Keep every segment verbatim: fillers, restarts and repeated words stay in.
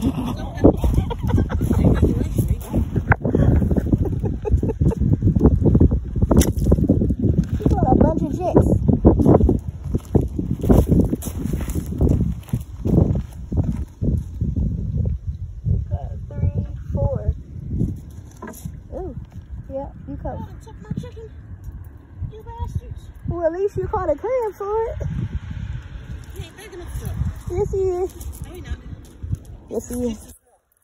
got a bunch of chicks. Got three, four. Ooh, yeah, you come. Took my chicken, you bastards. Well, at least you caught a crab for it. You ain't big enough for. Yes, he is. No, you're not. Yes, he is.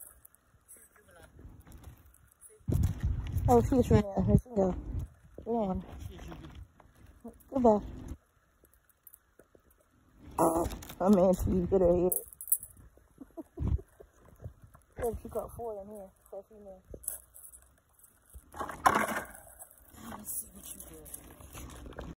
Oh, she's right there. Here she go. Get on. Goodbye. Oh, I mean, she hit her head. She caught four in here. So she missed.